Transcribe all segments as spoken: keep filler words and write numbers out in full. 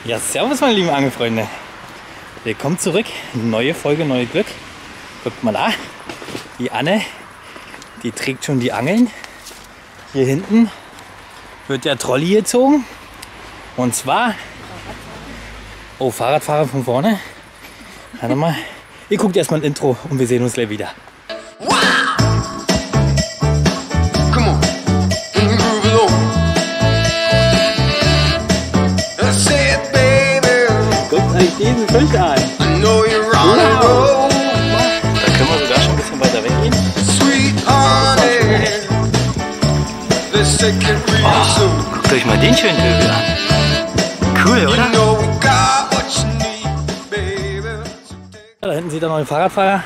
Ja, servus meine lieben Angelfreunde. Willkommen zurück. Neue Folge, neue Glück. Guckt mal da. Die Anne, die trägt schon die Angeln. Hier hinten wird der Trolley gezogen. Und zwar... Oh, Fahrradfahrer von vorne. Warte mal. Ihr guckt erstmal ein Intro und wir sehen uns gleich wieder. Guckt euch diesen Fisch an. Wow. Da können wir sogar schon ein bisschen weiter weggehen. Oh, guckt euch mal den schönen Vögel an. Cool, oder? Da hinten seht ihr noch den Fahrradfahrer.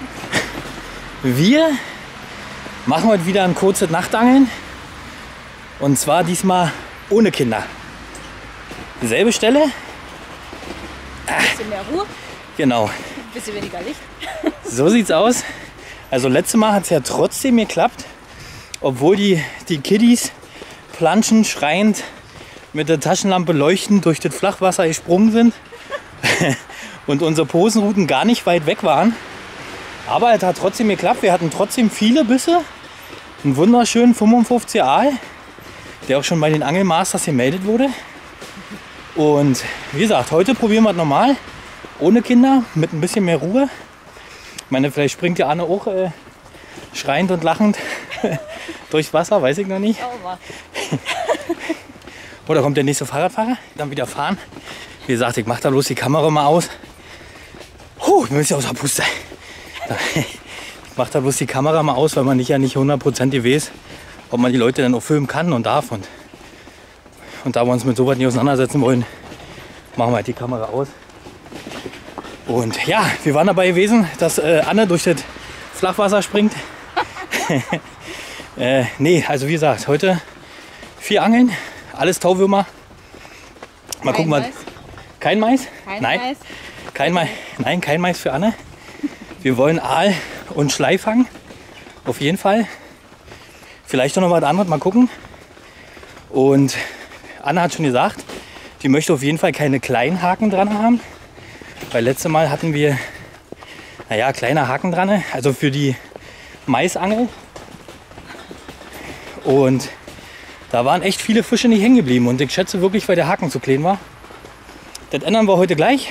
Wir machen heute wieder ein kurzes Nachtangeln. Und zwar diesmal ohne Kinder. Selbe Stelle. Ein bisschen mehr Ruhe. Genau. Ein bisschen weniger Licht. So sieht's aus. Also letztes Mal hat es ja trotzdem geklappt. Obwohl die, die Kiddies planschen, schreiend mit der Taschenlampe leuchtend durch das Flachwasser gesprungen sind. Und unsere Posenrouten gar nicht weit weg waren. Aber es hat trotzdem geklappt. Wir hatten trotzdem viele Bisse. Einen wunderschönen fünfundfünfziger Aal, der auch schon bei den Angelmasters gemeldet wurde. Und wie gesagt, heute probieren wir es normal. Ohne Kinder, mit ein bisschen mehr Ruhe. Ich meine, vielleicht springt die Anne auch äh, schreiend und lachend durchs Wasser, weiß ich noch nicht. Oder kommt der nächste Fahrradfahrer, dann wieder fahren. Wie gesagt, ich mache da bloß die Kamera mal aus. Puh, ich bin ein bisschen außer Puste. Ich mache da bloß die Kamera mal aus, weil man nicht ja nicht hundertprozentig weiß, ob man die Leute dann auch filmen kann und darf. Und, und da wir uns mit sowas nicht auseinandersetzen wollen, machen wir halt die Kamera aus. Und ja, wir waren dabei gewesen, dass äh, Anne durch das Flachwasser springt. äh, nee, also wie gesagt, heute vier Angeln, alles Tauwürmer. Mal gucken, was. Kein Mais? Kein Nein. Mais? Kein Mais. Nein, kein Mais für Anne. Wir wollen Aal und Schlei fangen. Auf jeden Fall. Vielleicht noch was anderes, mal gucken. Und Anne hat schon gesagt, die möchte auf jeden Fall keine kleinen Haken dran haben. Weil letztes Mal hatten wir, naja, kleine Haken dran. Also für die Maisangel. Und da waren echt viele Fische nicht hängen geblieben. Und ich schätze wirklich, weil der Haken zu klein war. Das ändern wir heute gleich.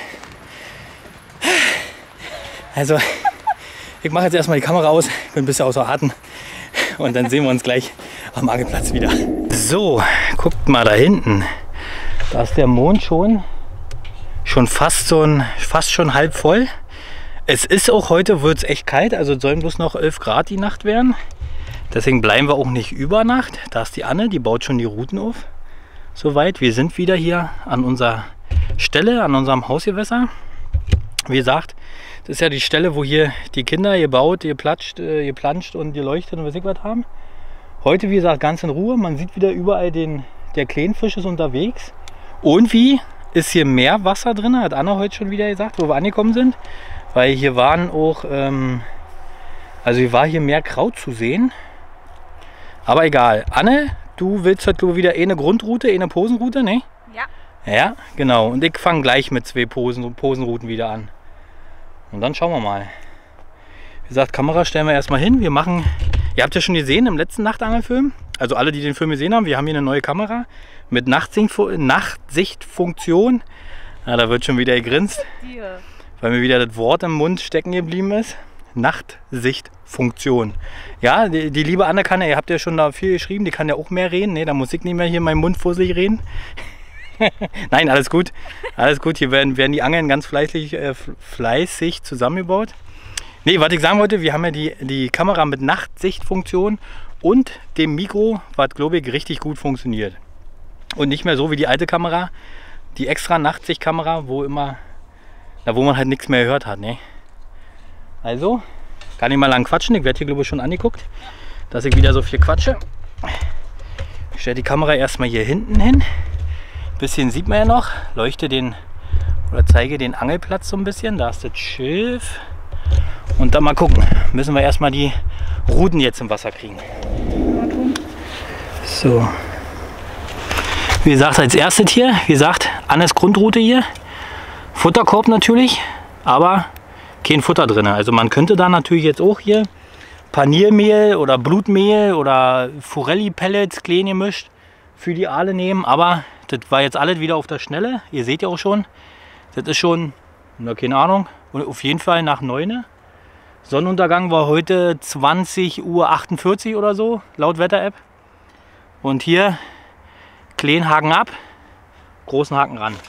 Also, ich mache jetzt erstmal die Kamera aus, bin ein bisschen außer Atem. Und dann sehen wir uns gleich am Angelplatz wieder. So, guckt mal da hinten. Da ist der Mond schon, schon fast, so ein, fast schon halb voll. Es ist auch heute, wird es echt kalt, also es sollen bloß noch elf Grad die Nacht werden. Deswegen bleiben wir auch nicht über Nacht. Da ist die Anne, die baut schon die Routen auf. Soweit, wir sind wieder hier an unserer Stelle, an unserem Hausgewässer. Wie gesagt, das ist ja die Stelle, wo hier die Kinder gebaut, geplatscht, äh, geplanscht und geleuchtet und was ich was haben. Heute, wie gesagt, ganz in Ruhe. Man sieht wieder überall, den, der Kleinfisch ist unterwegs. Und wie ist hier mehr Wasser drin, hat Anna heute schon wieder gesagt, wo wir angekommen sind. Weil hier waren auch, ähm, also hier war hier mehr Kraut zu sehen. Aber egal. Anne, du willst heute glaube ich wieder eine Grundroute, eine Posenroute, ne? Ja. Ja, genau. Und ich fange gleich mit zwei Posen, Posenrouten wieder an. Und dann schauen wir mal. Wie gesagt, Kamera stellen wir erstmal hin. Wir machen, ihr habt ja schon gesehen im letzten Nachtangelfilm, also alle, die den Film gesehen haben, wir haben hier eine neue Kamera mit Nachtsichtfunktion. Ja, da wird schon wieder gegrinst, weil mir wieder das Wort im Mund stecken geblieben ist. Nachtsichtfunktion. Ja, die, die liebe Anne kann ja, ihr habt ja schon da viel geschrieben, die kann ja auch mehr reden. Ne, da muss ich nicht mehr hier meinen Mund vor sich reden. Nein, alles gut. Alles gut. Hier werden, werden die Angeln ganz fleißig, äh, fleißig zusammengebaut. Ne, was ich sagen wollte, wir haben ja die, die Kamera mit Nachtsichtfunktion und dem Mikro, was glaube ich richtig gut funktioniert. Und nicht mehr so wie die alte Kamera, die extra Nachtsichtkamera, wo immer, na, wo man halt nichts mehr gehört hat. Ne? Also, gar nicht mal lang quatschen. Ich werde hier glaube ich schon angeguckt, dass ich wieder so viel quatsche. Ich stelle die Kamera erstmal hier hinten hin. Bisschen sieht man ja noch, leuchte den oder zeige den Angelplatz so ein bisschen. Da ist das Schilf. Und dann mal gucken, müssen wir erstmal die Ruten jetzt im Wasser kriegen. So. Wie gesagt, als erstes hier, wie gesagt, Annes Grundroute hier. Futterkorb natürlich, aber kein Futter drin. Also man könnte da natürlich jetzt auch hier Paniermehl oder Blutmehl oder Forelli-Pellets klein gemischt für die Aale nehmen. Aber das war jetzt alles wieder auf der Schnelle. Ihr seht ja auch schon, das ist schon, na, keine Ahnung, und auf jeden Fall nach neun. Sonnenuntergang war heute zwanzig Uhr achtundvierzig oder so, laut Wetter-App. Und hier kleinen Haken ab, großen Haken ran.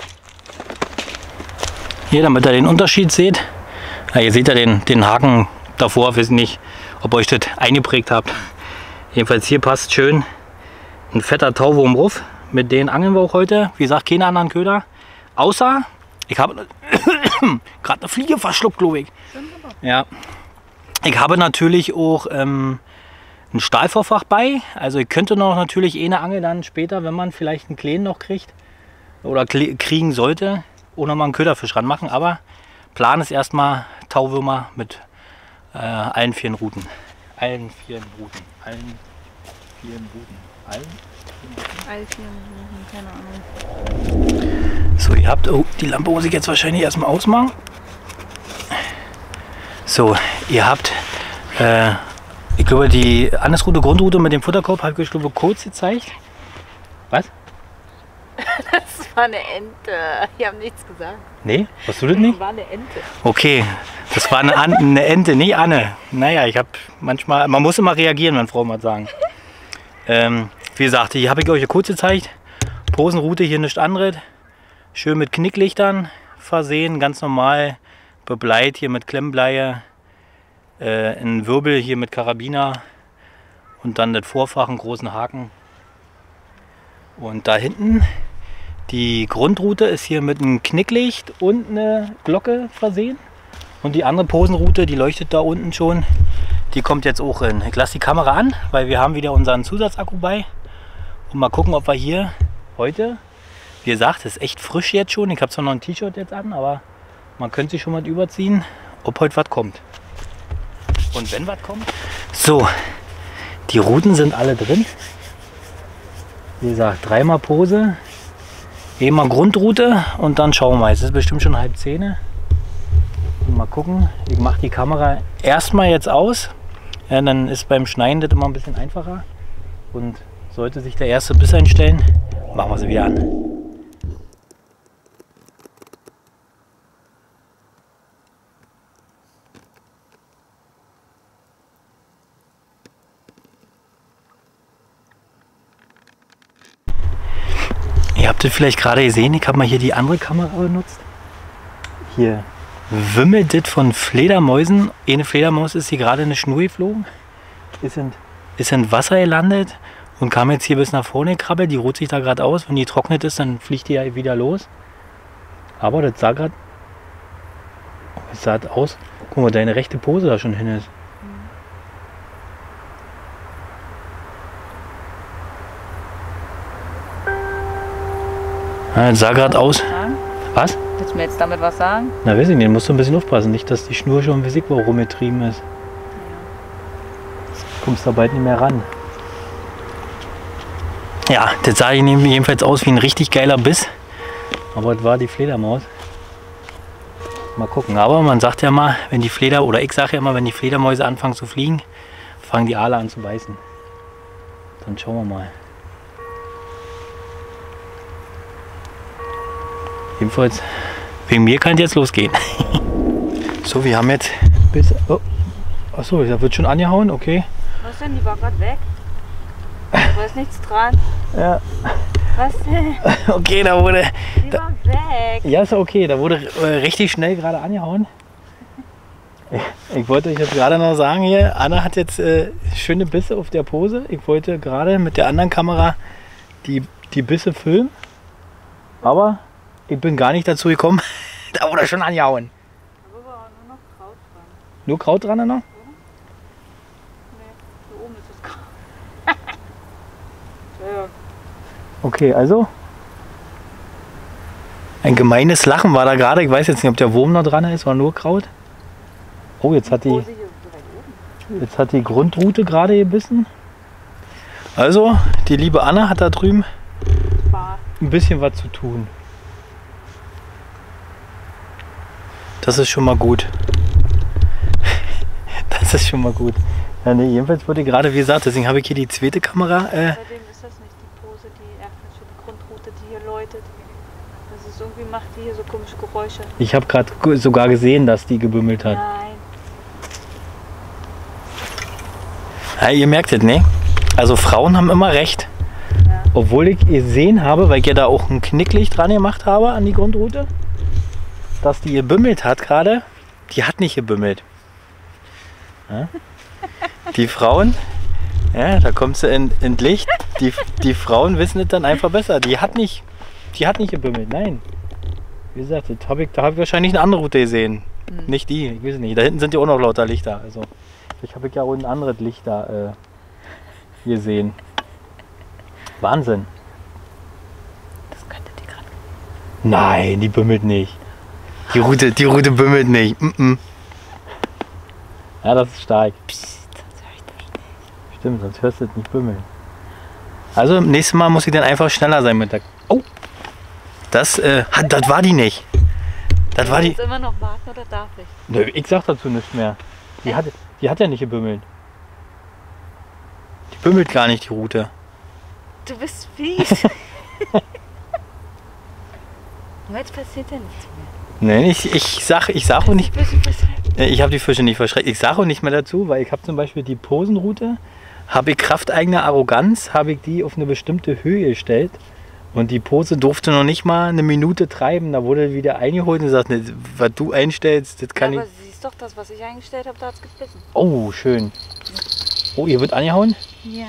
Hier, damit ihr den Unterschied seht. Ja, ihr seht ja den, den Haken davor, weiß nicht, ob euch das eingeprägt habt. Jedenfalls hier passt schön ein fetter Tauwurm drauf. Mit denen angeln wir auch heute. Wie gesagt, keine anderen Köder. Außer, ich habe gerade eine Fliege verschluckt, glaube ich. Ja. Ich habe natürlich auch ähm, ein Stahlvorfach bei. Also ich könnte noch natürlich eine Angel dann später, wenn man vielleicht einen Kleen noch kriegt oder kriegen sollte, auch noch mal einen Köderfisch ranmachen. Aber Plan ist erstmal Tauwürmer mit äh, allen vier Routen. Allen vier Routen. Allen vier Routen. Allen Allen vier Routen, keine Ahnung. So, ihr habt, oh, die Lampe muss ich jetzt wahrscheinlich erstmal ausmachen. So, ihr habt, äh, ich glaube, die Andersroute, Grundroute mit dem Futterkorb habe ich, glaube, kurz gezeigt. Was? Das war eine Ente. Die haben nichts gesagt. Nee, hast du das nicht? Das war eine Ente. Okay, das war eine, An eine Ente, nicht Anne. Naja, ich habe manchmal, man muss immer reagieren, wenn Frauen was sagen. Ähm, wie gesagt, hier habe ich euch kurz gezeigt. Posenroute, hier nichts anderes. Schön mit Knicklichtern versehen, ganz normal. Bebleit hier mit Klemmbleie. Äh, ein Wirbel hier mit Karabiner. Und dann das Vorfach, einen großen Haken. Und da hinten die Grundroute ist hier mit einem Knicklicht und eine Glocke versehen. Und die andere Posenroute, die leuchtet da unten schon. Die kommt jetzt auch in. Ich lasse die Kamera an, weil wir haben wieder unseren Zusatzakku bei. Und mal gucken, ob wir hier heute, wie gesagt, es ist echt frisch jetzt schon. Ich habe zwar noch ein T-Shirt jetzt an, aber man könnte sich schon mal überziehen, ob heute was kommt. Und wenn was kommt. So, die Routen sind alle drin. Wie gesagt, dreimal Pose, einmal Grundroute und dann schauen wir mal. Es ist bestimmt schon halb zehn. Und mal gucken, ich mache die Kamera erstmal jetzt aus. Ja, dann ist beim Schneiden das immer ein bisschen einfacher. Und sollte sich der erste Biss einstellen, machen wir sie wieder an. Ihr habt es vielleicht gerade gesehen, ich habe mal hier die andere Kamera benutzt. Hier wimmelt das von Fledermäusen. Eine Fledermaus ist hier gerade in eine Schnur geflogen, ist in, ist in Wasser gelandet und kam jetzt hier bis nach vorne gekrabbelt. Die ruht sich da gerade aus. Wenn die trocknet ist, dann fliegt die ja wieder los. Aber das sah gerade, es sah aus, guck mal, deine rechte Pose da schon hin ist. Ja, das sah gerade aus. Was? Willst du mir jetzt damit was sagen? Na, weiß ich nicht, musst du ein bisschen aufpassen. Nicht, dass die Schnur schon wie wo rumgetrieben ist. Du kommst da bald nicht mehr ran. Ja, das sah jedenfalls aus wie ein richtig geiler Biss. Aber das war die Fledermaus. Mal gucken. Aber man sagt ja mal, wenn die Fleder, oder ich sage ja immer, wenn die Fledermäuse anfangen zu fliegen, fangen die Aale an zu beißen. Dann schauen wir mal. Jedenfalls, wegen mir kann es jetzt losgehen. So, wir haben jetzt bis... Oh, achso, da wird schon angehauen, okay. Was denn? Die war gerade weg. Da ist nichts dran. Ja. Was denn? Okay, da wurde... Die Da, war weg. ja, ist okay, da wurde äh, richtig schnell gerade angehauen. Ich, ich wollte euch jetzt gerade noch sagen hier, Anna hat jetzt äh, schöne Bisse auf der Pose. Ich wollte gerade mit der anderen Kamera die, die Bisse filmen. Aber... ich bin gar nicht dazu gekommen. Da wurde schon angehauen. Da war nur noch Kraut dran. Nur Kraut dran noch? Nee, hier oben ist das Kraut. Ja. Okay, also. Ein gemeines Lachen war da gerade. Ich weiß jetzt nicht, ob der Wurm noch dran ist oder nur Kraut. Oh, jetzt hat die, jetzt hat die Grundroute gerade gebissen. Also, die liebe Anna hat da drüben ein bisschen was zu tun. Das ist schon mal gut. Das ist schon mal gut. Ja, nee, jedenfalls wurde gerade, wie gesagt, deswegen habe ich hier die zweite Kamera. Äh, Bei dem ist das nicht die Pose, die er für die Grundroute, die hier läutet. Das ist irgendwie, macht die hier so komische Geräusche. ich habe gerade sogar gesehen, dass die gebümmelt hat. Nein. Ja, ihr merkt es, ne? Also Frauen haben immer recht. Ja. Obwohl ich gesehen habe, weil ich ja da auch ein Knicklicht dran gemacht habe an die Grundroute, dass die gebümmelt hat gerade. Die hat nicht gebümmelt. Ja? Die Frauen, ja, da kommst du in, in Licht. Die, die Frauen wissen es dann einfach besser. Die hat nicht, die hat nicht gebümmelt, nein. Wie gesagt, das hab ich, da habe ich wahrscheinlich eine andere Route gesehen. Hm. Nicht die, ich weiß nicht. Da hinten sind ja auch noch lauter Lichter. Also ich habe ja auch ein anderes Licht da äh, gesehen. Wahnsinn. Das könnte die gerade. Nein, die bümmelt nicht. Die Route, die Route bümmelt nicht. Mm -mm. Ja, das ist stark. Psst, sonst höre ich das nicht. Stimmt, sonst hörst du es nicht bümmeln. Also, nächstes Mal muss ich dann einfach schneller sein mit der... Oh! Das, äh, hat, das war die nicht. Das war die... Jetzt immer noch warten oder darf ich? Nö, ich sag dazu nichts mehr. Die hat, die hat ja nicht gebümmelt. Die bümmelt gar nicht, die Route. Du bist fies. Aber jetzt passiert ja nichts mehr. Nein, ich, ich sag, ich sag auch nicht... Ein bisschen verschreckt. Ich habe die Fische nicht verschreckt. Ich sage auch nicht mehr dazu, weil ich habe zum Beispiel die Posenroute, habe ich krafteigener Arroganz, habe ich die auf eine bestimmte Höhe gestellt und die Pose durfte noch nicht mal eine Minute treiben. Da wurde wieder eingeholt und gesagt, nee, was du einstellst, das kann Ja, ich... aber siehst doch, das, was ich eingestellt habe, da hat es gebissen. Oh, schön. Oh, ihr wird angehauen? Ja.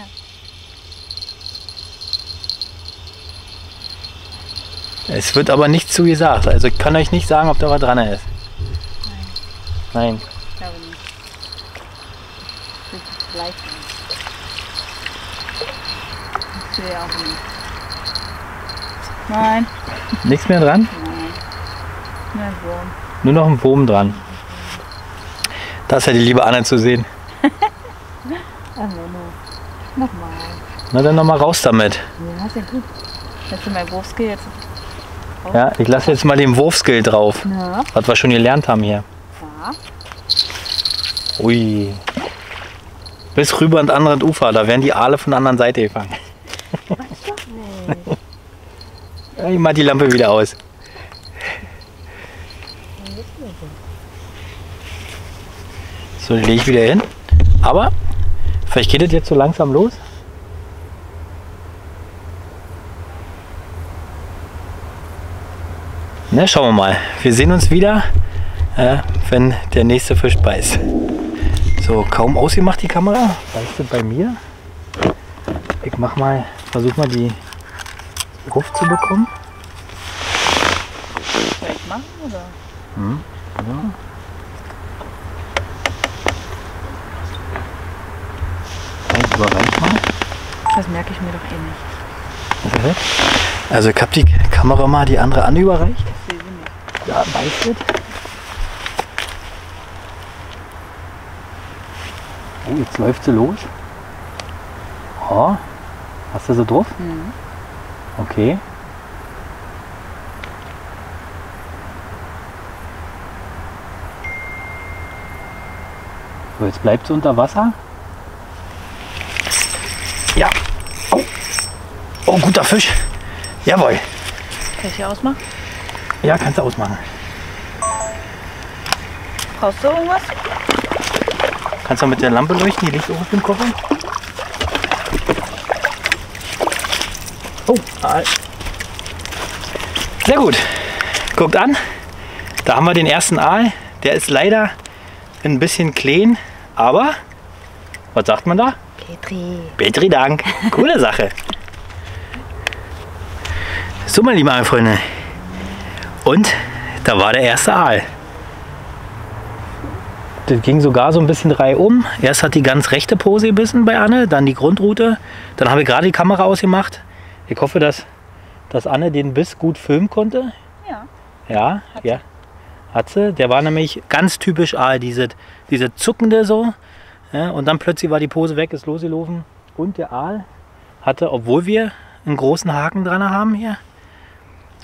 Es wird aber nicht zu gesagt. Also ich kann euch nicht sagen, ob da was dran ist. Nein. Ich glaube nicht. Das ist vielleicht nicht. Ich sehe auch nicht. Nein. Nichts mehr dran? Nein. Nur ein Wurm. Nur noch ein Wurm dran. Da ist ja die liebe Anna zu sehen. Ach, Menno. Nochmal. Na dann nochmal raus damit. Ja, ist ja gut. Jetzt sind mein Wurfskill jetzt. Ja, ich lasse jetzt mal den Wurfskill drauf, Ja. was wir schon gelernt haben hier. Ja. Ui. Bis rüber ans andere Ufer, da werden die Aale von der anderen Seite gefangen. Mach ich doch nicht. Ja, ich mach die Lampe wieder aus. So, die lege ich wieder hin. Aber vielleicht geht es jetzt so langsam los. Na, schauen wir mal. Wir sehen uns wieder, äh, wenn der nächste Fisch beißt. So, kaum ausgemacht die Kamera. Beißt du bei mir? Ich mach mal, versuch mal die Luft zu bekommen. Soll ich machen oder? Hm, ja. Ich überreich mal. Das merke ich mir doch eh nicht. Okay. Also ich habe die Kamera mal die andere an überreicht. Ich sehe sie nicht. Ja, beißt es. Oh, jetzt läuft sie los. Oh, hast du sie drauf? Mhm. Okay. So, jetzt bleibt sie unter Wasser. Ja. Oh, oh guter Fisch. Jawohl. Kann ich hier ausmachen? Ja, kannst du ausmachen. Brauchst du irgendwas? Kannst du mit der Lampe leuchten? Die liegt auch auf dem Koffer. Oh, Aal. Sehr gut. Guckt an. Da haben wir den ersten Aal. Der ist leider ein bisschen klein, aber was sagt man da? Petri. Petri Dank. Coole Sache. So, meine lieben Aalfreunde. Und da war der erste Aal. Das ging sogar so ein bisschen reihum. Erst hat die ganz rechte Pose gebissen bei Anne, dann die Grundroute. Dann habe ich gerade die Kamera ausgemacht. Ich hoffe, dass, dass Anne den Biss gut filmen konnte. Ja. Ja, ja. Hat sie. Der war nämlich ganz typisch Aal, diese, diese zuckende so. Ja, und dann plötzlich war die Pose weg, ist losgelaufen. Und der Aal hatte, obwohl wir einen großen Haken dran haben hier,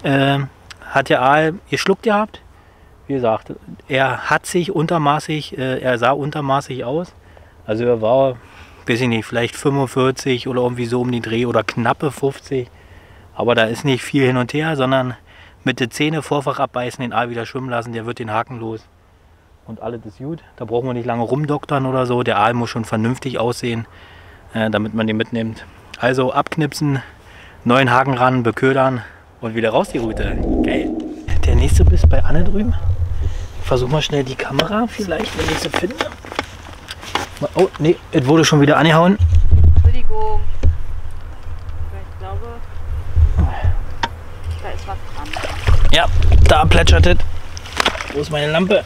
äh, hat der Aal geschluckt gehabt. Wie gesagt, er hat sich untermaßig, äh, er sah untermaßig aus. Also er war, weiß ich nicht, vielleicht fünfundvierzig oder irgendwie so um die Dreh oder knappe fünfzig. Aber da ist nicht viel hin und her, sondern mit den Zähne Vorfach abbeißen, den Aal wieder schwimmen lassen, der wird den Haken los. Und alles ist gut. Da brauchen wir nicht lange rumdoktern oder so. Der Aal muss schon vernünftig aussehen, äh, damit man den mitnimmt. Also abknipsen, neuen Haken ran, beködern und wieder raus die Route. Geil. Der nächste Biss bei Anne drüben. Ich versuche mal schnell die Kamera, vielleicht, wenn ich sie finde. Oh, nee, es wurde schon wieder angehauen. Entschuldigung. Ich glaube, da ist was dran. Ja, da plätschert es. Wo ist meine Lampe?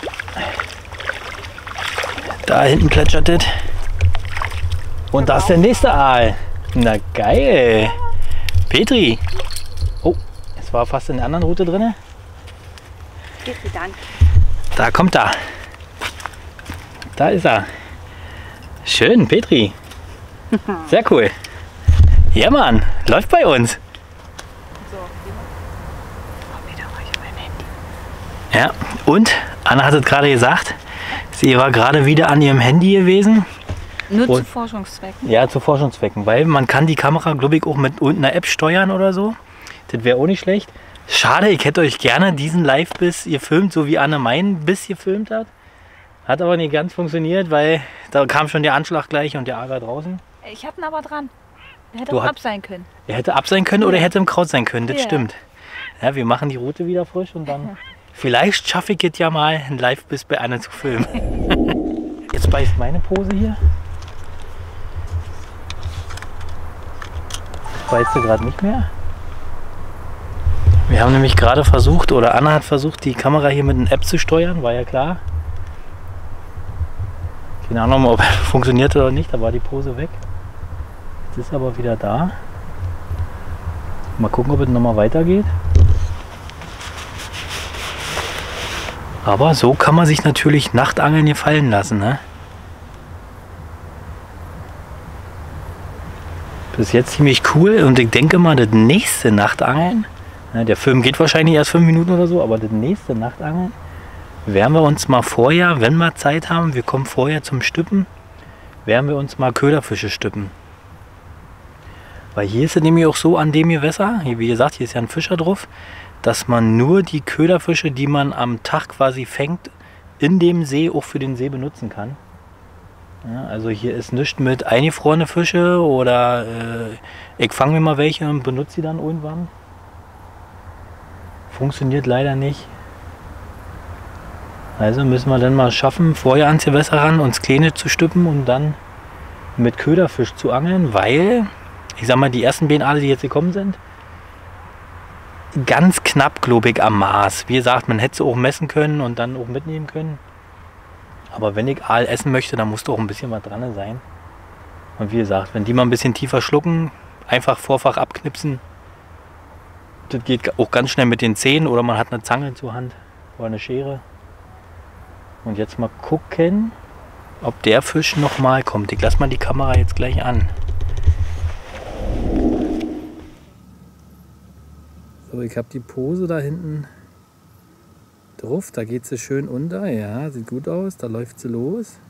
Da hinten plätschert es. Und da ist der nächste Aal. Na geil. Petri. Oh, es war fast in der anderen Route drin. Vielen Dank. Da kommt er. Da ist er. Schön, Petri. Sehr cool. Ja, Mann, läuft bei uns. So, wieder mal ich mein Handy. Ja, und Anna hat es gerade gesagt, sie war gerade wieder an ihrem Handy gewesen. Nur und, zu Forschungszwecken? Ja, zu Forschungszwecken, weil man kann die Kamera, glaube ich, auch mit einer App steuern oder so. Das wäre auch nicht schlecht. Schade, ich hätte euch gerne diesen Live-Biss gefilmt, so wie Anne meinen Biss gefilmt hat. Hat aber nicht ganz funktioniert, weil da kam schon der Anschlag gleich und der Aal war draußen. Ich habe ihn aber dran. Der hätte Du auch hat- ab sein können. Er hätte ab sein können oder er hätte im Kraut sein können, das Ja. stimmt. Ja, wir machen die Route wieder frisch und dann vielleicht schaffe ich es ja mal, einen Live-Biss bei Anne zu filmen. Jetzt beißt meine Pose hier. Beißt du gerade nicht mehr? Wir haben nämlich gerade versucht, oder Anna hat versucht, die Kamera hier mit einer App zu steuern, war ja klar. Keine Ahnung, ob es funktioniert oder nicht, da war die Pose weg. Jetzt ist aber wieder da. Mal gucken, ob es nochmal weitergeht. Aber so kann man sich natürlich Nachtangeln gefallen lassen, ne? Bis jetzt ziemlich cool und ich denke mal, das nächste Nachtangeln, ja, der Film geht wahrscheinlich erst fünf Minuten oder so, aber das nächste Nachtangeln werden wir uns mal vorher, wenn wir Zeit haben, wir kommen vorher zum Stüppen, werden wir uns mal Köderfische stüppen. Weil hier ist es nämlich auch so an dem Gewässer, hier, wie gesagt, hier ist ja ein Fischer drauf, dass man nur die Köderfische, die man am Tag quasi fängt, in dem See auch für den See benutzen kann. Ja, also hier ist nichts mit eingefrorene Fische oder äh, ich fange mir mal welche und benutze sie dann irgendwann. Funktioniert leider nicht. Also müssen wir dann mal schaffen, vorher ans Gewässer ran, uns Kleine zu stüppen und dann mit Köderfisch zu angeln, weil, ich sag mal, die ersten beiden Aale, die jetzt gekommen sind, ganz knapp, glaube ich, am Maß. Wie gesagt, man hätte sie auch messen können und dann auch mitnehmen können. Aber wenn ich Aal essen möchte, dann muss doch auch ein bisschen was dran sein. Und wie gesagt, wenn die mal ein bisschen tiefer schlucken, einfach Vorfach abknipsen. Das geht auch ganz schnell mit den Zähnen oder man hat eine Zange zur Hand oder eine Schere. Und jetzt mal gucken, ob der Fisch nochmal kommt. Ich lasse mal die Kamera jetzt gleich an. So, ich habe die Pose da hinten drauf. Da geht sie schön unter. Ja, sieht gut aus. Da läuft sie los.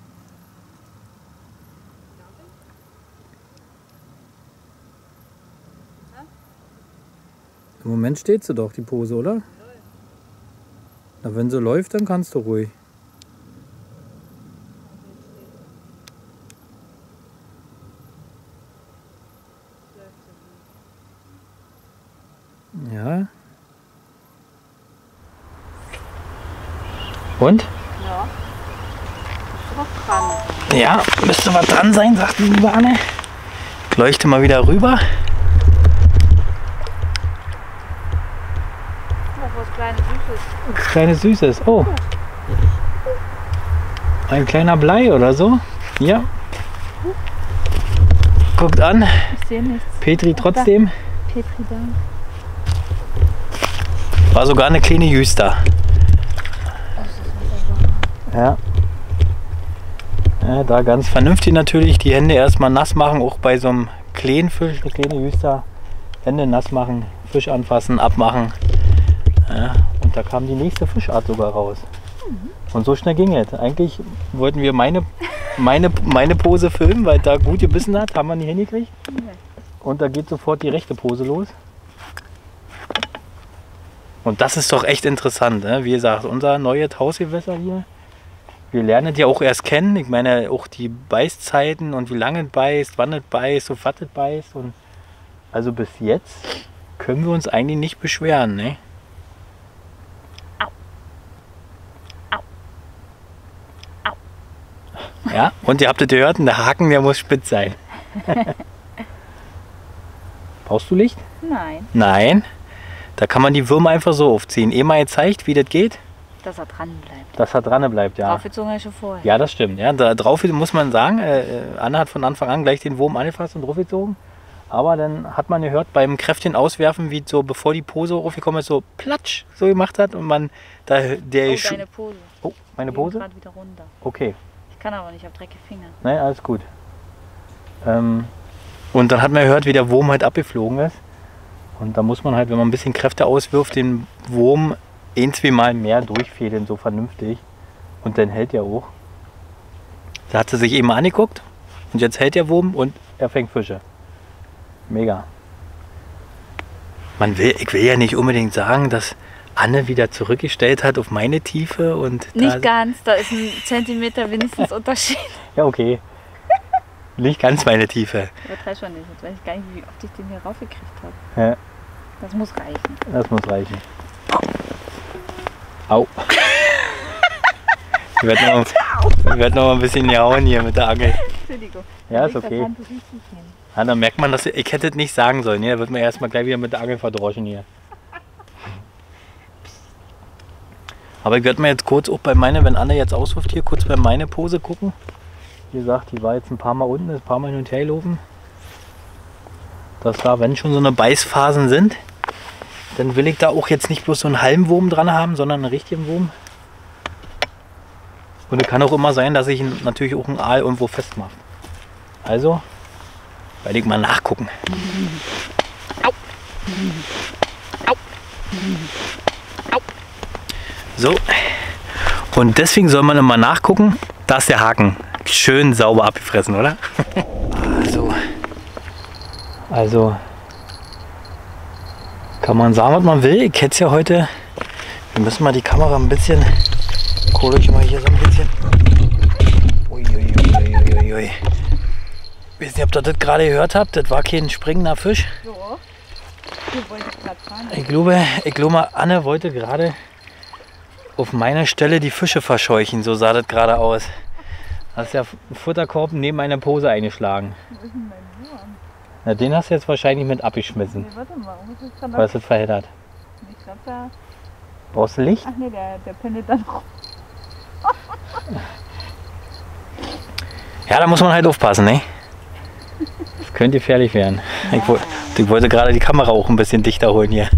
Im Moment steht sie doch, die Pose, oder? Na, wenn sie läuft, dann kannst du ruhig. Ja. Und? Ja. Bist du noch dran? Ja, müsste was dran sein, sagt die liebe Anne. Ich leuchte mal wieder rüber. Oh, was kleines Süßes. Kleines Süßes. Oh. Ein kleiner Blei oder so. Ja. Guckt an. Ich sehe nichts. Petri trotzdem. Petri da. War sogar eine kleine Jüster. Ja. Ja, da ganz vernünftig natürlich die Hände erstmal nass machen, auch bei so einem kleinen Fisch, eine kleine Jüster. Hände nass machen, Fisch anfassen, abmachen. Ja, und da kam die nächste Fischart sogar raus. Mhm. Und so schnell ging es. Eigentlich wollten wir meine, meine, meine Pose filmen, weil da gut gebissen hat, haben wir nicht hingekriegt. Mhm. Und da geht sofort die rechte Pose los. Und das ist doch echt interessant, ne? Wie gesagt, unser neues Hausgewässer hier. Wir lernen die auch erst kennen. Ich meine auch die Beißzeiten und wie lange es beißt, wann es beißt, so was es beißt. Und also bis jetzt können wir uns eigentlich nicht beschweren, ne? Au. Au. Au. Ja, und ihr habt es gehört, der Haken, der muss spitz sein. Brauchst du Licht? Nein. Nein. Da kann man die Würmer einfach so aufziehen. Eh mal gezeigt, wie das geht. Dass er dran bleibt. Dass er dran bleibt, ja. Draufgezogen habe ich schon vorher. Ja, das stimmt. Ja, da drauf muss man sagen, äh, Anne hat von Anfang an gleich den Wurm angefasst und draufgezogen. Aber dann hat man gehört beim kräftigen Auswerfen, wie so bevor die Pose aufgekommen ist, so platsch so gemacht hat und man da der Oh, deine Pose. Oh, meine Die Pose? geht gerade wieder runter. Okay. Ich kann aber nicht, ich habe dreckige Finger. Nein, alles gut. Ähm, und dann hat man gehört, wie der Wurm halt abgeflogen ist. Und da muss man halt, wenn man ein bisschen Kräfte auswirft, den Wurm ein, zwei Mal mehr durchfädeln, so vernünftig. Und dann hält er auch. Da hat sie sich eben angeguckt und jetzt hält der Wurm und er fängt Fische. Mega. Man will, ich will ja nicht unbedingt sagen, dass Anne wieder zurückgestellt hat auf meine Tiefe. Und Nicht da, ganz, da ist ein Zentimeter wenigstens Unterschied. Ja, okay. Nicht ganz meine Tiefe. Übertreib schon nicht, jetzt weiß ich gar nicht, wie oft ich den hier raufgekriegt habe. Ja. Das muss reichen. Das muss reichen. Au. Ich werde noch, ich werd noch mal ein bisschen jauen hier mit der Angel. Entschuldigung. Ja, ist okay. Ja, dann merkt man, dass ich, ich hätte es nicht sagen sollen. Ja, da wird man erstmal gleich wieder mit der Angel verdroschen hier. Aber ich werde mir jetzt kurz auch bei meine, wenn Anne jetzt auswirft, hier kurz bei meine Pose gucken. Wie gesagt, die war jetzt ein paar Mal unten, ist ein paar Mal hin und her gelaufen. Dass da, wenn schon so eine Beißphasen sind, dann will ich da auch jetzt nicht bloß so einen Halmwurm dran haben, sondern einen richtigen Wurm. Und es kann auch immer sein, dass ich natürlich auch einen Aal irgendwo festmache. Also werde ich mal nachgucken. Au. Au. Au. So. Und deswegen soll man immer nachgucken, da ist der Haken schön sauber abgefressen, oder? Also, also kann man sagen, was man will. Ich hätte es ja heute. Wir müssen mal die Kamera ein bisschen. Kohle ich mal hier so ein bisschen. Uiuiuiuiui. Ich weiß nicht, ob ihr das gerade gehört habt. Das war kein springender Fisch. So. Du wolltest gerade fahren. Ich glaube, ich glaube, Anne wollte gerade auf meiner Stelle die Fische verscheuchen. So sah das gerade aus. Da ist der Futterkorb neben meiner Pose eingeschlagen. Wo ist denn mein Wurm? Na, den hast du jetzt wahrscheinlich mit abgeschmissen. Nee, warte mal, wo ist das Weil es das verheddert. Ich glaube da. Brauchst du Licht? Ach nee, der, der pendelt dann rum. Ja, da muss man halt aufpassen, ne? Das könnte gefährlich werden. Ja. Ich, wo, ich wollte gerade die Kamera auch ein bisschen dichter holen hier.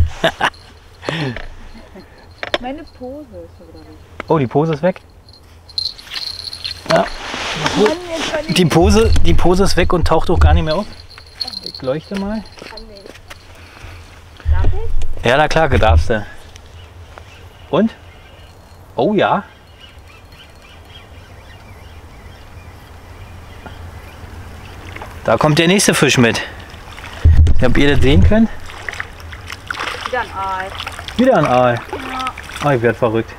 Meine Pose ist so gerade. Oh, die Pose ist weg. Ja. Die Pose, die Pose ist weg und taucht auch gar nicht mehr auf. Ich leuchte mal. Darf ich? Ja, na klar, darfst du. Und? Oh ja. Da kommt der nächste Fisch mit. Ob ihr das sehen könnt? Wieder ein Aal. Wieder ein Aal. Ja. Oh, ich werde verrückt.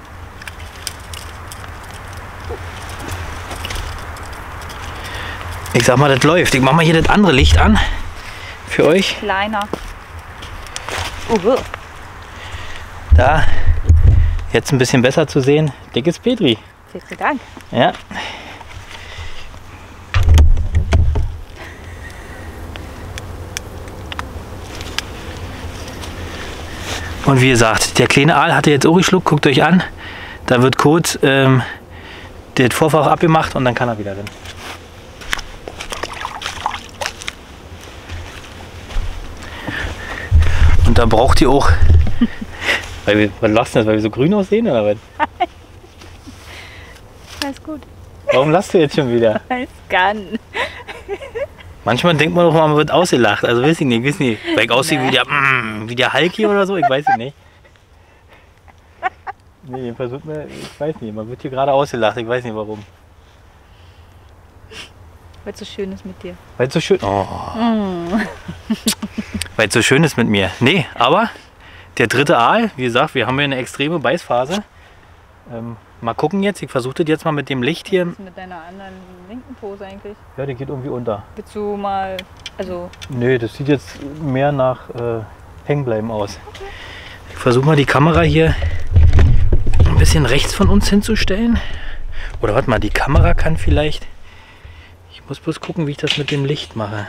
Ich sag mal, das läuft. Ich mach mal hier das andere Licht an. Für euch. Kleiner. Uh. Da. Jetzt ein bisschen besser zu sehen. Dickes Petri. Vielen Dank. Ja. Und wie gesagt, der kleine Aal hatte jetzt auch geschluckt. Guckt euch an. Da wird kurz ähm, das Vorfach abgemacht und dann kann er wieder rein. Und da braucht ihr auch. Weil wir, was lachst du das, weil wir so grün aussehen oder was? Alles gut. Warum lachst du jetzt schon wieder? Alles kann. Manchmal denkt man doch, man wird ausgelacht. Also weiß ich nicht, weiß nicht. Weil ich aussehe wie der, mm, wie der Hulk hier oder so, ich weiß es nicht. Nee, versucht mir, ich weiß nicht, man wird hier gerade ausgelacht, ich weiß nicht warum. Weil es so schön ist mit dir. Weil es so schön. Oh. Mm. Weil es so schön ist mit mir. Nee, aber der dritte Aal, wie gesagt, wir haben hier eine extreme Beißphase. Ähm, mal gucken jetzt, ich versuche das jetzt mal mit dem Licht hier. Was ist mit deiner anderen linken Pose eigentlich? Ja, die geht irgendwie unter. Willst du mal, also... Nee, das sieht jetzt mehr nach äh, Hängenbleiben aus. Okay. Ich versuche mal die Kamera hier ein bisschen rechts von uns hinzustellen. Oder warte mal, die Kamera kann vielleicht... Ich muss bloß gucken, wie ich das mit dem Licht mache.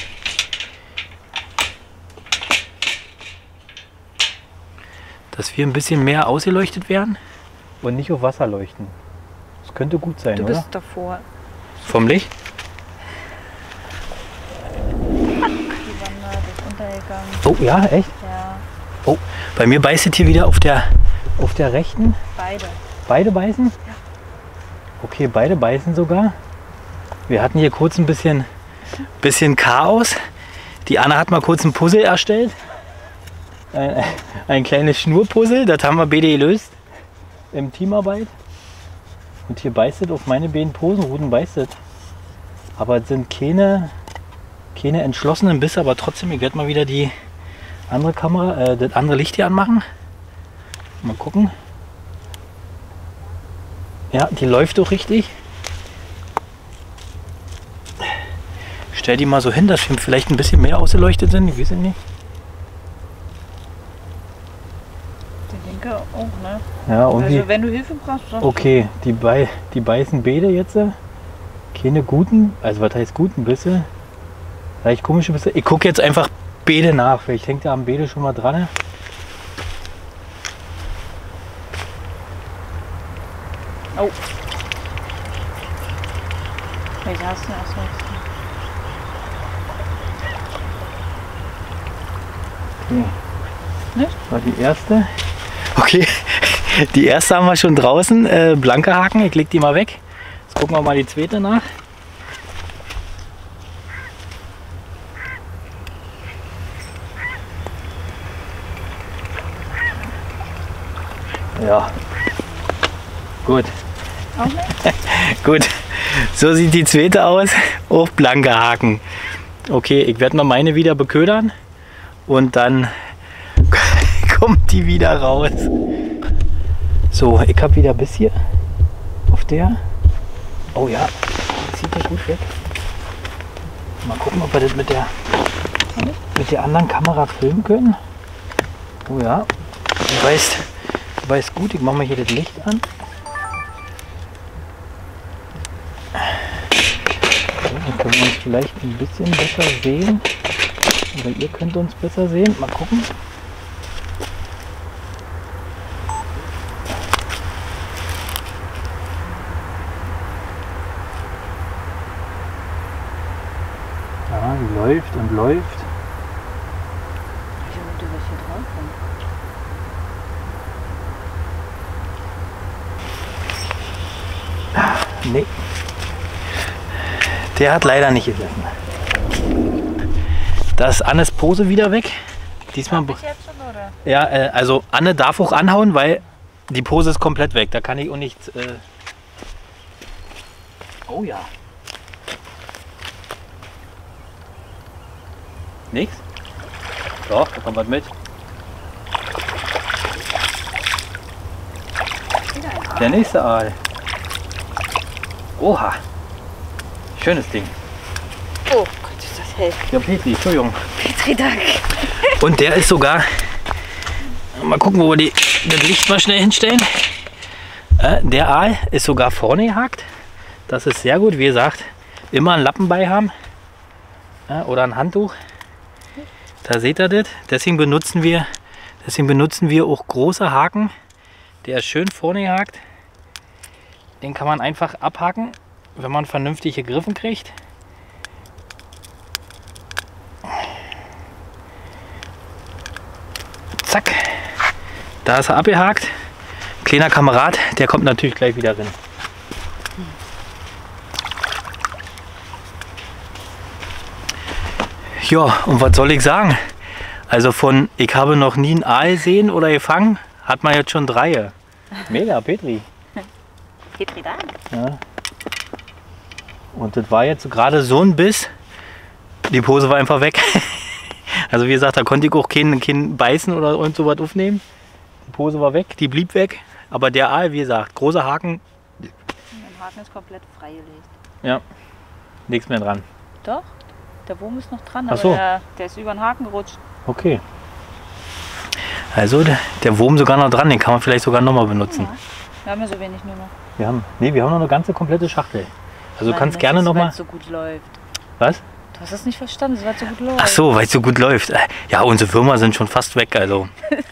Dass wir ein bisschen mehr ausgeleuchtet werden und nicht auf Wasser leuchten. Das könnte gut sein, du oder? Du bist davor. Vom Licht? Die Wanne ist untergegangen. Oh ja, echt? Ja. Oh, bei mir beißt es hier wieder auf der, auf der rechten. Beide. Beide beißen? Ja. Okay, beide beißen sogar. Wir hatten hier kurz ein bisschen, bisschen Chaos. Die Anna hat mal kurz ein Puzzle erstellt. Ein, ein kleines Schnurpuzzle, das haben wir beide gelöst. Im Teamarbeit. Und hier beißt es auf meine beiden Posenruten, beißt es. Aber es sind keine, keine entschlossenen Bisse, aber trotzdem, ich werde mal wieder die andere Kamera, äh, das andere Licht hier anmachen. Mal gucken. Ja, die läuft doch richtig. Stell die mal so hin, dass wir vielleicht ein bisschen mehr ausgeleuchtet sind. Ich weiß es nicht. Die linke auch, ne? Ja, irgendwie. Also wenn du Hilfe brauchst, sagst okay, die, bei, die beißen beide jetzt. Keine guten, also was heißt guten Bisse? Vielleicht komische Bisse. Ich gucke jetzt einfach beide nach. Vielleicht hängt da am beide schon mal dran. Oh. Welche hast du erstmal? Okay. Nicht? Das war die erste. Okay, die erste haben wir schon draußen. Äh, blanke Haken, ich leg die mal weg. Jetzt gucken wir mal die zweite nach. Ja. Gut. Auch nicht? Gut. So sieht die zweite aus. Auch blanke Haken. Okay, ich werde mal meine wieder beködern. Und dann kommt die wieder raus. So, ich habe wieder bis hier auf der. Oh ja, das sieht ja gut weg. Mal gucken, ob wir das mit der, mit der anderen Kamera filmen können. Oh ja, du weißt, du weißt gut, ich mache mal hier das Licht an. So, dann können wir uns vielleicht ein bisschen besser sehen. Oder ihr könnt uns besser sehen. Mal gucken. Ja, die läuft und läuft. Ich will du was hier drauf haben. Nee. Der hat leider nicht gesessen. Da ist Annes Pose wieder weg. Diesmal. Hab ich jetzt schon, oder? Ja, äh, also Anne darf auch anhauen, weil die Pose ist komplett weg. Da kann ich auch nichts. Äh oh ja. Nix? Doch, da kommt was mit. Der nächste Aal. Oha. Schönes Ding. Oh Gott, ist das hell. Ja, Petri, Entschuldigung. Petri, danke. Und der ist sogar. Mal gucken, wo wir die, das Licht mal schnell hinstellen. Äh, der Aal ist sogar vorne gehakt. Das ist sehr gut. Wie gesagt, immer einen Lappen bei haben. Äh, oder ein Handtuch. Da seht ihr das. Deswegen benutzen wir, deswegen benutzen wir auch große Haken. Der ist schön vorne gehakt. Den kann man einfach abhaken, wenn man vernünftig gegriffen kriegt. Zack. Da ist er abgehakt. Kleiner Kamerad, der kommt natürlich gleich wieder rein. Ja, und was soll ich sagen? Also von ich habe noch nie einen Aal gesehen oder gefangen, hat man jetzt schon drei. Mega, Petri. Petri, Dank. Ja. Und das war jetzt gerade so ein Biss. Die Pose war einfach weg. Also wie gesagt, da konnte ich auch kein, kein Beißen oder irgend sowas aufnehmen. Die Pose war weg, die blieb weg. Aber der Aal, wie gesagt, großer Haken. Der Haken ist komplett freigelegt. Ja, nichts mehr dran. Doch, der Wurm ist noch dran, Ach aber so. der, der ist über den Haken gerutscht. Okay. Also der, der Wurm sogar noch dran, den kann man vielleicht sogar nochmal benutzen. Ja. Wir haben ja so wenig nur noch. Wir haben, nee, wir haben noch eine ganze komplette Schachtel. Also du kannst gerne das ist, nochmal. weil es so gut läuft. Was? Du hast das nicht verstanden, weil es so gut läuft. Ach so, weil es so gut läuft. Ja, unsere Firma sind schon fast weg, also.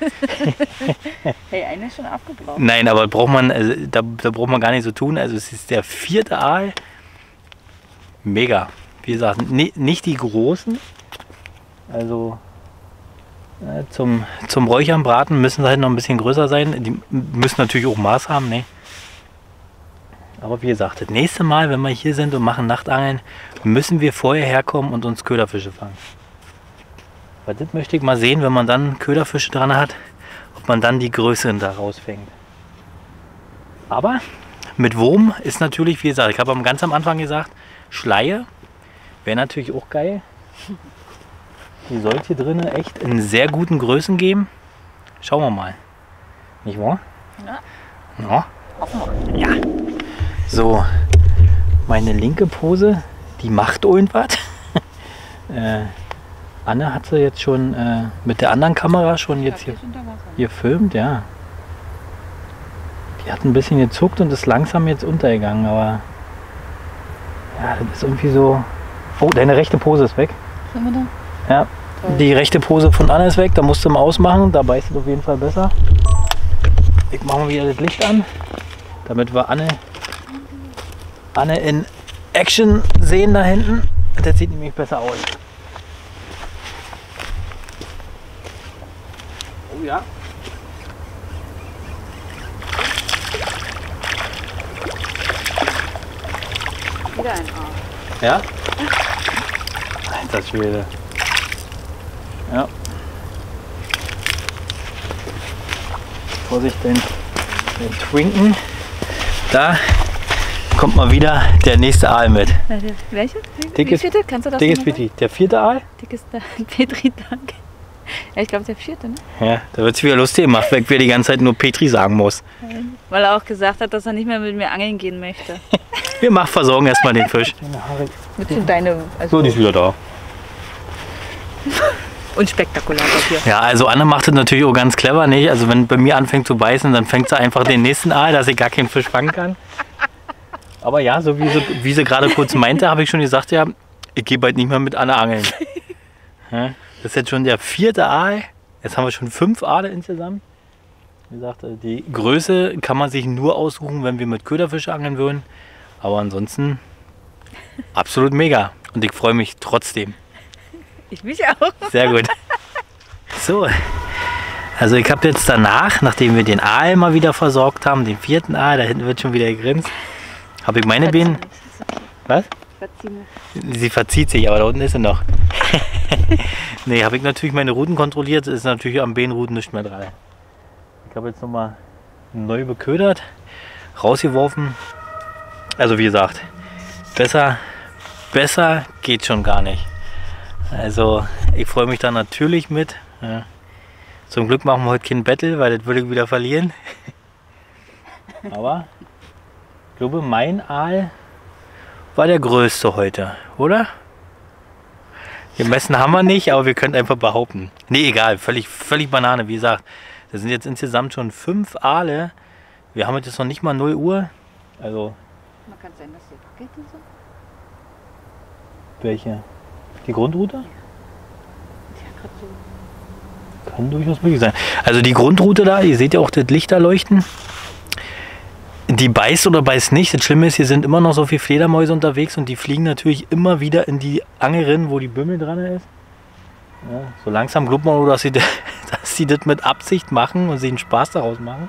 Hey, eine ist schon abgebraucht. Nein, aber braucht man, also, da, da braucht man gar nicht so tun. Also es ist der vierte Aal. Mega. Wie gesagt, ni- nicht die großen. Also äh, zum, zum Räuchern, Braten müssen sie halt noch ein bisschen größer sein. Die müssen natürlich auch Maß haben, ne? Aber wie gesagt, das nächste Mal, wenn wir hier sind und machen Nachtangeln, müssen wir vorher herkommen und uns Köderfische fangen. Weil das möchte ich mal sehen, wenn man dann Köderfische dran hat, ob man dann die Größeren da rausfängt. Aber mit Wurm ist natürlich, wie gesagt, ich habe ganz am Anfang gesagt, Schleie wäre natürlich auch geil. Die sollte hier drinnen echt in sehr guten Größen geben. Schauen wir mal. Nicht wahr? Ja. Ja. Ja. So, meine linke Pose, die macht irgendwas. äh, Anne hat sie jetzt schon äh, mit der anderen Kamera schon jetzt hier, hier filmt, ja. Die hat ein bisschen gezuckt und ist langsam jetzt untergegangen, aber ja, das ist irgendwie so. Oh, deine rechte Pose ist weg. Sind wir da? Ja, die rechte Pose von Anne ist weg, da musst du mal ausmachen, da beißt es auf jeden Fall besser. Ich mache mal wieder das Licht an, damit wir Anne, Anne in Action sehen da hinten. Das sieht nämlich besser aus. Oh ja. Wieder ein Arm. Ja? Alter Schwede. Ja. Vorsicht, den, den Twinken. Da kommt mal wieder der nächste Aal mit. Welche? Dickes, Wie vierte? Kannst du das dickes noch mal Petit. Der vierte Aal? sagen? Dickes da- Petri, danke. Ja, ich glaube, der vierte, ne? Ja, da wird es wieder lustig gemacht, weil wir die ganze Zeit nur Petri sagen muss. Weil er auch gesagt hat, dass er nicht mehr mit mir angeln gehen möchte. Wir machen, versorgen erstmal den Fisch. Mit so deine. Also So, die ist wieder da. unspektakulär hier. Ja, also Anne macht das natürlich auch ganz clever, nicht? Also wenn bei mir anfängt zu beißen, dann fängt sie einfach den nächsten Aal, dass ich gar keinen Fisch fangen kann. Aber ja, so wie sie, wie sie gerade kurz meinte, habe ich schon gesagt, ja, ich gehe bald nicht mehr mit Anne angeln. Ja, das ist jetzt schon der vierte Aal. Jetzt haben wir schon fünf Aale insgesamt. Wie gesagt, die Größe kann man sich nur aussuchen, wenn wir mit Köderfische angeln würden. Aber ansonsten absolut mega. Und ich freue mich trotzdem. Ich mich auch. Sehr gut. So, also ich habe jetzt danach, nachdem wir den Aal mal wieder versorgt haben, den vierten Aal, da hinten wird schon wieder gegrinst, habe ich meine Bienen... Was? Sie verzieht sich, aber da unten ist sie noch. Ne, habe ich natürlich meine Routen kontrolliert, ist natürlich am Behenruten nicht mehr dran. Ich habe jetzt nochmal neu beködert, rausgeworfen. Also wie gesagt, besser, besser geht schon gar nicht. Also ich freue mich da natürlich mit. Ja. Zum Glück machen wir heute kein Battle, weil das würde ich wieder verlieren. Aber ich glaube, mein Aal war der größte heute, oder? Gemessen haben wir nicht, aber wir können einfach behaupten. Nee, egal, völlig, völlig Banane. Wie gesagt, das sind jetzt insgesamt schon fünf Aale. Wir haben jetzt noch nicht mal null Uhr. Also. Man kann sein, dass die Pakete sind. Welche? Die Grundroute? Die hat gerade so. Kann durchaus möglich sein. Also die Grundroute da, ihr seht ja auch das Licht da leuchten. Die beißt oder beißt nicht. Das Schlimme ist, hier sind immer noch so viele Fledermäuse unterwegs und die fliegen natürlich immer wieder in die Angel rein, wo die Bümmel dran ist. Ja, so langsam glaubt man, dass sie, dass sie das mit Absicht machen und sich einen Spaß daraus machen.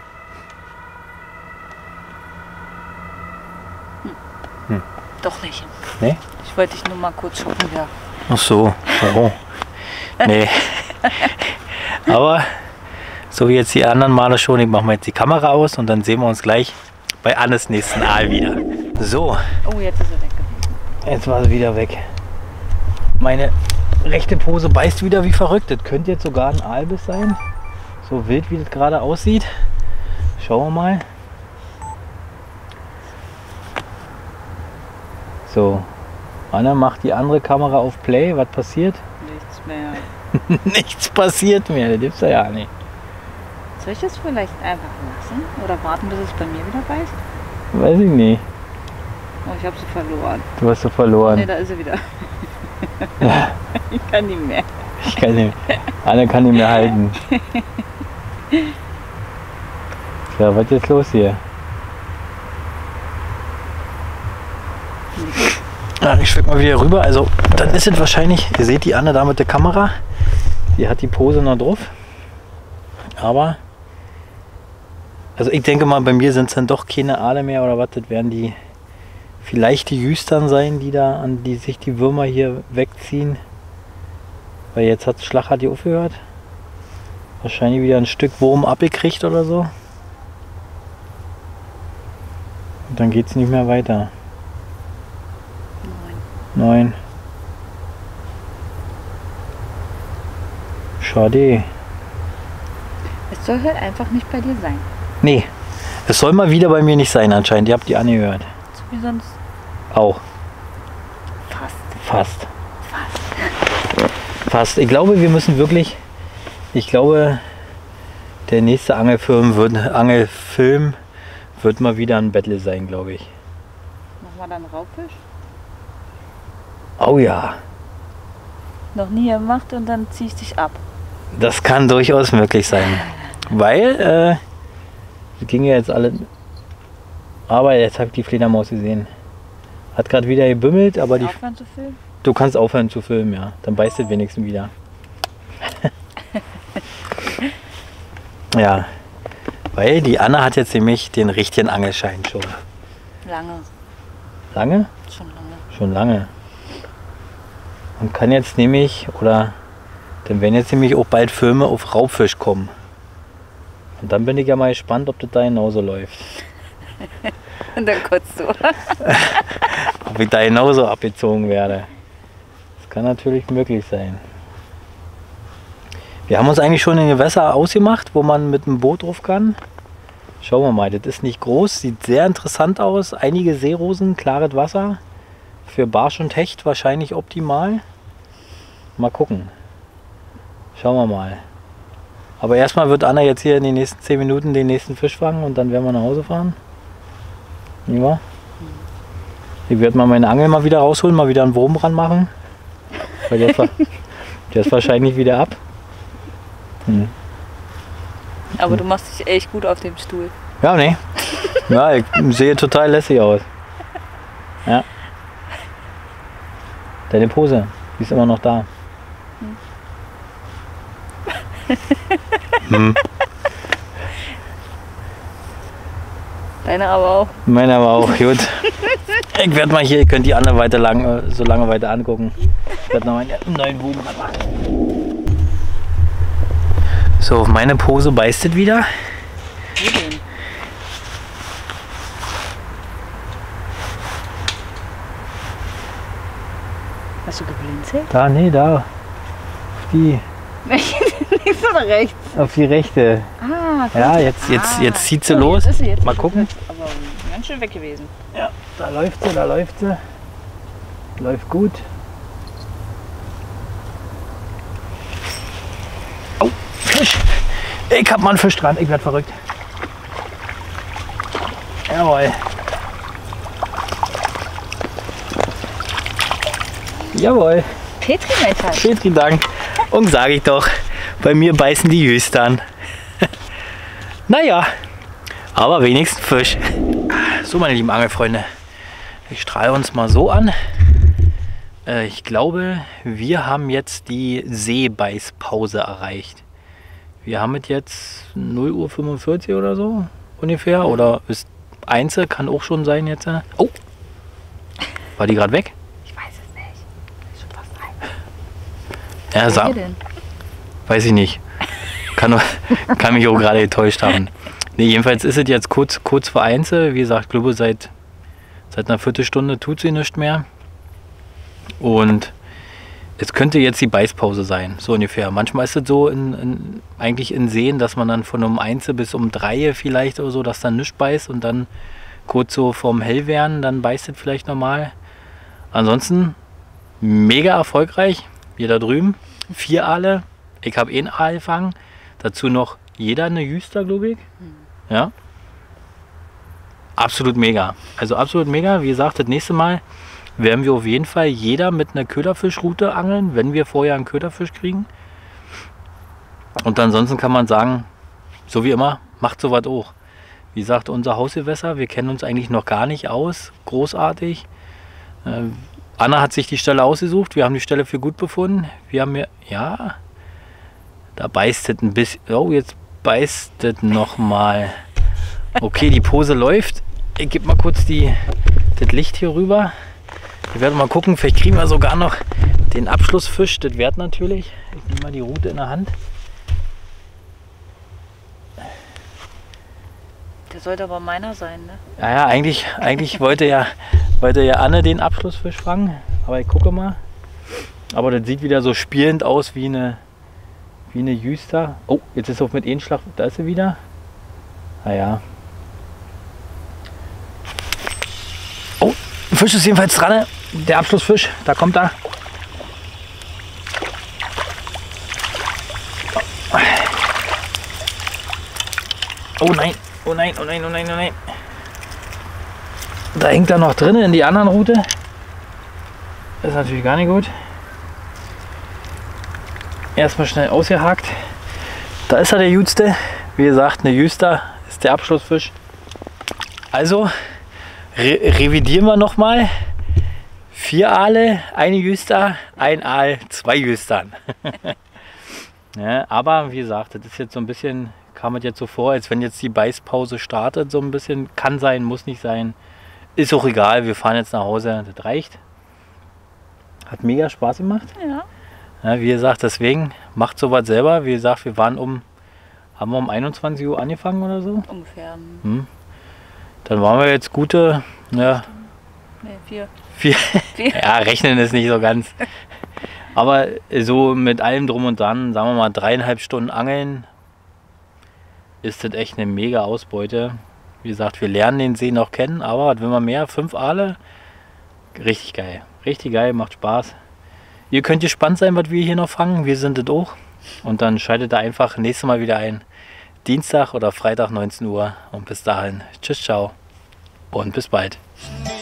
Hm. Doch nicht. Nee? Ich wollte dich nur mal kurz schocken, ja. Ach so, warum? Nee. Aber So wie jetzt die anderen Male schon. Ich mache mal jetzt die Kamera aus und dann sehen wir uns gleich bei Annes nächsten Aal wieder. So. Oh, jetzt ist er weg. Jetzt war sie wieder weg. Meine rechte Pose beißt wieder wie verrückt. Das könnte jetzt sogar ein Aalbiss sein. So wild wie das gerade aussieht. Schauen wir mal. So. Anna macht die andere Kamera auf Play. Was passiert? Nichts mehr. Nichts passiert mehr. Das gibt's ja nicht. Soll ich das vielleicht einfach lassen? Oder warten, bis es bei mir wieder beißt? Weiß ich nicht. Oh, ich habe sie verloren. Du hast sie verloren. Ne, da ist sie wieder. Ja. Ich kann nicht mehr. Ich kann nicht. Anna kann nicht mehr halten. Ja, was ist jetzt los hier? Ja, ich schwenk mal wieder rüber. Also, dann ist es wahrscheinlich, ihr seht die Anne da mit der Kamera. Die hat die Pose noch drauf. Aber, also ich denke mal, bei mir sind es dann doch keine Aale mehr oder was. Das werden die, vielleicht die Jüstern sein, die da, an die sich die Würmer hier wegziehen. Weil jetzt hat Schlag hat die aufgehört. Wahrscheinlich wieder ein Stück Wurm abgekriegt oder so. Und dann geht es nicht mehr weiter. Neun. Schade. Es soll halt einfach nicht bei dir sein. Nee, es soll mal wieder bei mir nicht sein anscheinend. Ihr habt die angehört. So wie sonst. Auch. Fast. Fast. Fast. Ich glaube, wir müssen wirklich, ich glaube, der nächste Angelfilm wird, Angelfilm wird mal wieder ein Battle sein, glaube ich. Machen wir dann Raubfisch? Oh ja. Noch nie gemacht und dann zieh ich dich ab. Das kann durchaus möglich sein. Weil, äh, es ging ja jetzt alle. Aber jetzt habe ich die Fledermaus gesehen. Hat gerade wieder gebümmelt, aber die. Aufhören zu filmen? Du kannst aufhören zu filmen, ja. Dann beißt es wenigstens wieder. Ja. Weil die Anna hat jetzt nämlich den richtigen Angelschein schon. Lange. Lange? Schon lange. Schon lange. Und kann jetzt nämlich, oder dann werden jetzt nämlich auch bald Filme auf Raubfisch kommen. Und dann bin ich ja mal gespannt, ob das da genauso läuft. Und dann kotzt du. Ob ich da genauso abgezogen werde. Das kann natürlich möglich sein. Wir haben uns eigentlich schon ein Gewässer ausgemacht, wo man mit dem Boot drauf kann. Schauen wir mal, das ist nicht groß, sieht sehr interessant aus. Einige Seerosen, klares Wasser. Für Barsch und Hecht wahrscheinlich optimal. Mal gucken. Schauen wir mal. Aber erstmal wird Anna jetzt hier in den nächsten zehn Minuten den nächsten Fisch fangen und dann werden wir nach Hause fahren. Ja. Ich werde mal meine Angel mal wieder rausholen, mal wieder einen Wurm ranmachen. Weil der ist, der ist wahrscheinlich wieder ab. Hm. Aber du machst dich echt gut auf dem Stuhl. Ja, ne. Ja, ich sehe total lässig aus. Ja. Deine Pose, die ist immer noch da. Hm. Deine aber auch. Meine aber auch, gut. Ich werde mal hier, ihr könnt die andere weiter lang, so lange weiter angucken. Ich werde noch einen neuen Wurm machen. So, auf meine Pose beißt es wieder. Wie denn? Hast du geblinzelt? Da, nee, da. Auf die. Links oder rechts? Auf die rechte. Ah, gut. Ja, jetzt, jetzt, Ah. jetzt zieht sie Oh, los. jetzt ist sie, jetzt Mal ist sie gucken. weg. Aber ganz schön weg gewesen. Ja, da läuft sie, da läuft sie. Läuft gut. Oh, Fisch. Ich hab mal einen Fisch dran, ich werd verrückt. Jawohl. Jawohl. Petri, mein Schatz. Petri Dank. Und sage ich doch, bei mir beißen die Jüstern. Naja, aber wenigstens Fisch. So, meine lieben Angelfreunde, ich strahle uns mal so an. Äh, ich glaube, wir haben jetzt die Seebeißpause erreicht. Wir haben es jetzt null Uhr fünfundvierzig oder so ungefähr. Oder ist eins, kann auch schon sein jetzt. Oh, war die gerade weg? Ich weiß es nicht. Ist schon fast rein. Ja, Wo sag, denn? weiß ich nicht. kann, kann mich auch gerade getäuscht haben. Nee, jedenfalls ist es jetzt kurz, kurz vor eins. Wie gesagt, ich glaube, seit, seit einer Viertelstunde tut sie nichts mehr. Und es könnte jetzt die Beißpause sein, so ungefähr. Manchmal ist es so in, in, eigentlich in Seen, dass man dann von um eins bis um drei vielleicht oder so, dass dann nichts beißt und dann kurz so vorm Hellwerden, dann beißt es vielleicht normal. Ansonsten mega erfolgreich. Hier da drüben, vier Aale. Ich habe einen Aal gefangen. Dazu noch jeder eine Jüster, glaube ich. Ja. Absolut mega. Also absolut mega. Wie gesagt, das nächste Mal werden wir auf jeden Fall jeder mit einer Köderfischroute angeln, wenn wir vorher einen Köderfisch kriegen. Und ansonsten kann man sagen, so wie immer, macht sowas auch. Wie gesagt, unser Hausgewässer, wir kennen uns eigentlich noch gar nicht aus. Großartig. Äh, Anna hat sich die Stelle ausgesucht. Wir haben die Stelle für gut befunden. Wir haben ja, ja, da beißt es ein bisschen. Oh, jetzt beißt es nochmal. Okay, die Pose läuft. Ich gebe mal kurz die, das Licht hier rüber. Wir werden mal gucken, vielleicht kriegen wir sogar noch den Abschlussfisch. Das wird natürlich. Ich nehme mal die Rute in der Hand. Der sollte aber meiner sein, ne? Ja, ja, eigentlich, eigentlich wollte, ja, wollte ja Anne den Abschlussfisch fangen. Aber ich gucke mal. Aber das sieht wieder so spielend aus wie eine, wie eine Jüster. Oh, jetzt ist auch mit Ehenschlag. Da ist sie wieder. Naja. Oh, der Fisch ist jedenfalls dran. Der Abschlussfisch, da kommt er. Oh nein, oh nein, oh nein, oh nein, oh nein. Da hängt er noch drin in die anderen Rute. Das ist natürlich gar nicht gut. Erstmal schnell ausgehakt. Da ist er, der Jüste. Wie gesagt, eine Jüster ist der Abschlussfisch. Also re revidieren wir nochmal. Vier Aale, eine Jüster, ein Aal, zwei Jüstern. Ja, aber wie gesagt, das ist jetzt so ein bisschen, kam es jetzt so vor, als wenn jetzt die Beißpause startet, so ein bisschen. Kann sein, muss nicht sein. Ist auch egal, wir fahren jetzt nach Hause, das reicht. Hat mega Spaß gemacht. Ja. Ja, wie gesagt, deswegen macht sowas selber. Wie gesagt, wir waren um, haben wir um einundzwanzig Uhr angefangen oder so? Ungefähr. Hm. Dann waren wir jetzt gute, ja, Nee, vier. vier. Vier. Ja, rechnen ist nicht so ganz. Aber so mit allem drum und dran, sagen wir mal dreieinhalb Stunden Angeln, ist das echt eine mega Ausbeute. Wie gesagt, wir lernen den See noch kennen, aber wenn man mehr, fünf Aale, richtig geil. Richtig geil, macht Spaß. Ihr könnt gespannt sein, was wir hier noch fangen. Wir sind es auch. Und dann schaltet da einfach nächstes Mal wieder ein. Dienstag oder Freitag neunzehn Uhr. Und bis dahin, tschüss, ciao und bis bald.